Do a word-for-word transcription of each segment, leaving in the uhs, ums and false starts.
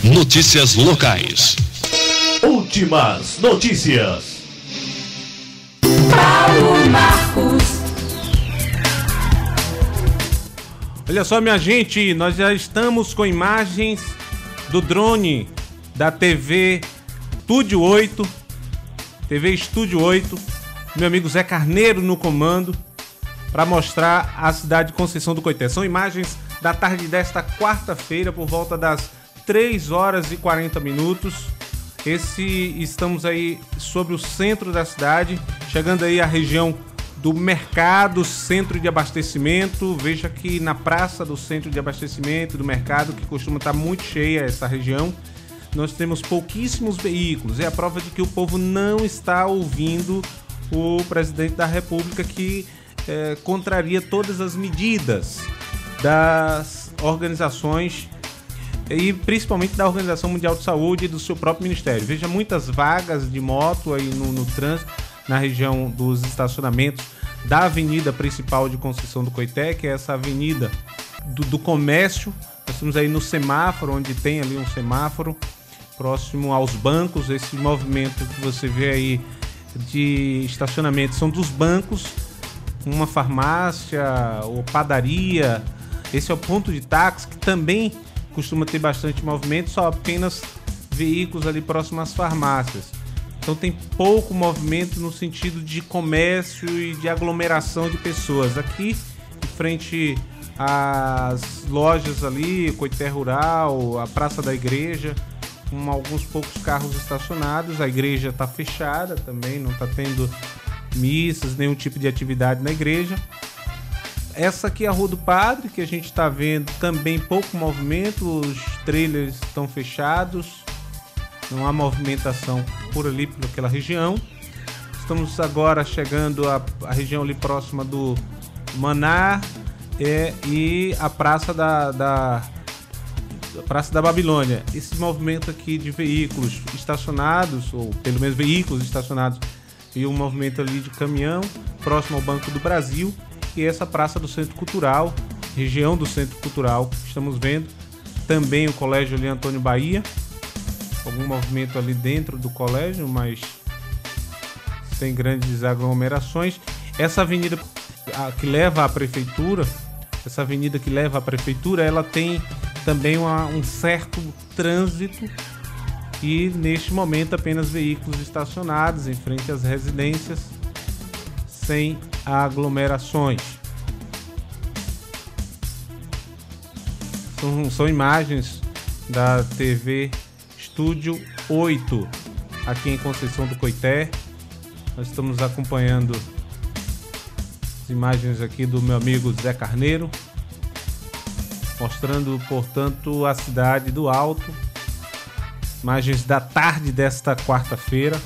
Notícias locais. Últimas notícias. Paulo Marcos. Olha só, minha gente, nós já estamos com imagens do drone da T V Estúdio oito, T V Estúdio oito, meu amigo Zé Carneiro no comando, para mostrar a cidade de Conceição do Coité. São imagens da tarde desta quarta-feira, por volta das três horas e quarenta minutos. Esse, estamos aí sobre o centro da cidade, chegando aí à região do mercado, centro de abastecimento. Veja que na praça do centro de abastecimento do mercado, que costuma estar muito cheia essa região, nós temos pouquíssimos veículos. É a prova de que o povo não está ouvindo o presidente da República, que é, contraria todas as medidas das organizações e principalmente da Organização Mundial de Saúde e do seu próprio ministério. Veja muitas vagas de moto aí no, no trânsito, na região dos estacionamentos da avenida principal de Conceição do Coité, que é essa avenida do, do comércio. Nós estamos aí no semáforo, onde tem ali um semáforo próximo aos bancos. Esse movimento que você vê aí de estacionamento são dos bancos, uma farmácia ou padaria. Esse é o ponto de táxi, que também costuma ter bastante movimento, só apenas veículos ali próximo às farmácias. Então tem pouco movimento no sentido de comércio e de aglomeração de pessoas. Aqui, em frente às lojas ali, Coité Rural, a Praça da Igreja, com alguns poucos carros estacionados. A igreja está fechada também, não está tendo missas, nenhum tipo de atividade na igreja. Essa aqui é a Rua do Padre, que a gente está vendo também pouco movimento, os trailers estão fechados, não há movimentação por ali, por aquela região. Estamos agora chegando à, à região ali próxima do Maná é, e a Praça da, da, a Praça da Babilônia. Esse movimento aqui de veículos estacionados, ou pelo menos veículos estacionados, e um movimento ali de caminhão próximo ao Banco do Brasil. E essa praça do Centro Cultural, região do Centro Cultural, estamos vendo também o colégio ali Antônio Bahia, algum movimento ali dentro do colégio, mas sem grandes aglomerações. Essa avenida que leva à prefeitura, essa avenida que leva à prefeitura, ela tem também uma, um certo trânsito, e neste momento apenas veículos estacionados em frente às residências, sem aglomerações. São, são imagens da T V Estúdio oito aqui em Conceição do Coité. Nós estamos acompanhando as imagens aqui do meu amigo Zé Carneiro, mostrando, portanto, a cidade do Alto. Imagens da tarde desta quarta-feira.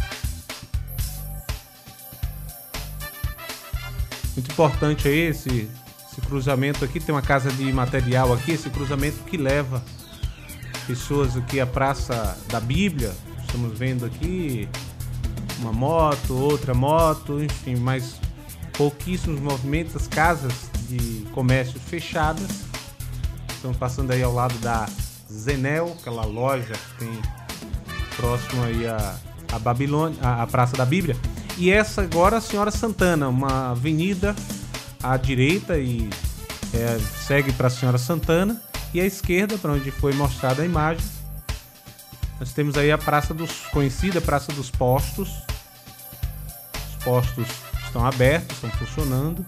Muito importante aí esse, esse cruzamento aqui. Tem uma casa de material aqui, esse cruzamento que leva pessoas aqui à Praça da Bíblia. Estamos vendo aqui uma moto, outra moto, enfim, mas pouquíssimos movimentos. As casas de comércio fechadas. Estamos passando aí ao lado da Zenel, aquela loja que tem próximo aí a, a Babilônia, a, a Praça da Bíblia. E essa agora a Senhora Santana, uma avenida à direita e é, segue para a Senhora Santana, e à esquerda, para onde foi mostrada a imagem, nós temos aí a Praça dos, conhecida Praça dos Postos. Os postos estão abertos, estão funcionando.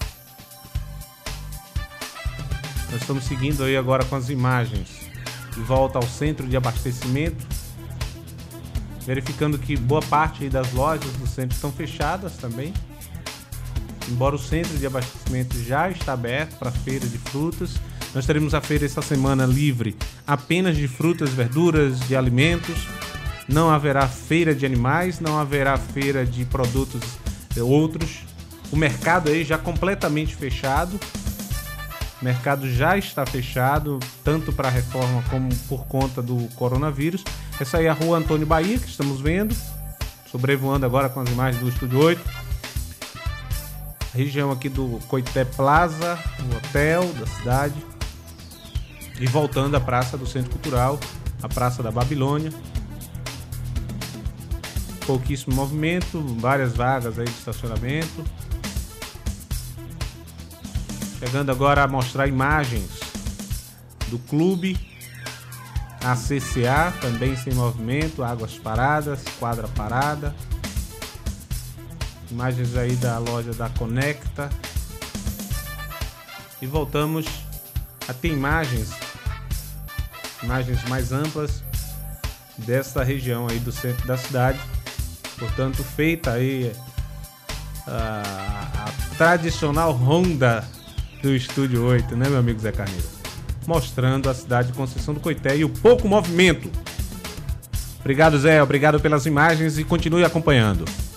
Nós estamos seguindo aí agora com as imagens de volta ao centro de abastecimento, verificando que boa parte aí das lojas do centro estão fechadas também, embora o centro de abastecimento já está aberto para a feira de frutas. Nós teremos a feira essa semana livre apenas de frutas, verduras, de alimentos. Não haverá feira de animais, não haverá feira de produtos outros. O mercado aí já completamente fechado. O mercado já está fechado, tanto para a reforma como por conta do coronavírus. Essa aí é a Rua Antônio Bahia, que estamos vendo, sobrevoando agora com as imagens do Estúdio oito. A região aqui do Coité Plaza, o hotel da cidade. E voltando à Praça do Centro Cultural, a Praça da Babilônia. Pouquíssimo movimento, várias vagas aí de estacionamento. Chegando agora a mostrar imagens do clube A C C A, também sem movimento, águas paradas, quadra parada. Imagens aí da loja da Conecta. E voltamos a ter imagens, imagens mais amplas dessa região aí do centro da cidade. Portanto, feita aí a, a tradicional ronda do Estúdio oito, né, meu amigo Zé Carneiro? Mostrando a cidade de Conceição do Coité e o pouco movimento. Obrigado, Zé. Obrigado pelas imagens e continue acompanhando.